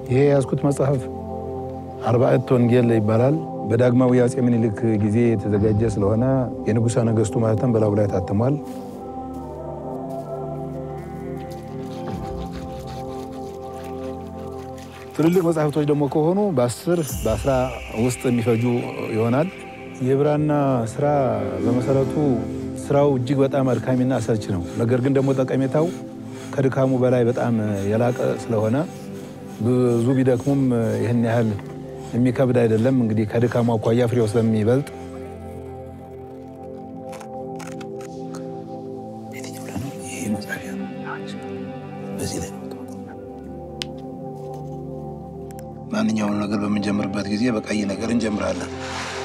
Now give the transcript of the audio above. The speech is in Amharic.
ይሄ ያስኩት መጽሐፍ አርባዕቱ ወንጌል ይባላል። በዳግማዊ አፄ ምኒልክ ጊዜ የተዘጋጀ ስለሆነ የንጉሠ ነገሥቱ ማህተም በላዩ ላይ ታትሟል። ትልልቅ መጽሐፍቶች ደግሞ ከሆኑ በ10 በ10 ውስጥ የሚፈጁ ይሆናል። የብራና ስራ በመሰረቱ ስራው እጅግ በጣም አድካሚና አሰልች ነው። ነገር ግን ደግሞ ጠቀሜታው ከድካሙ በላይ በጣም የላቀ ስለሆነ ብዙ ቢደክሙም ይህን ያህል የሚከብድ አይደለም። እንግዲህ ከድካሙ አኳያ ፍሬው ስለሚበልጥ ማንኛውንም ነገር በምንጀምርበት ጊዜ በቀይ ነገር እንጀምራለን።